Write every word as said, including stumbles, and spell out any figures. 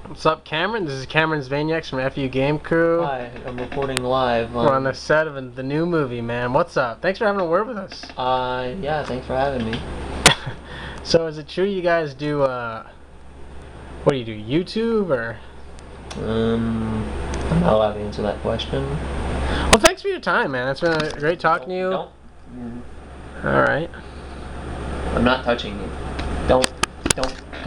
What's up, Cameron? This is Cameron Zvejnieks from F U Game Crew. Hi, I'm reporting live. We're on the set of the new movie, man. What's up? Thanks for having a word with us. Uh, yeah, thanks for having me. So, is it true you guys do, uh, what do you do, YouTube, or? Um, I'm not allowed to answer that question. Well, thanks for your time, man. It's been uh, great talking to you. Don't. Mm, All right. I'm not touching you. Don't. Don't.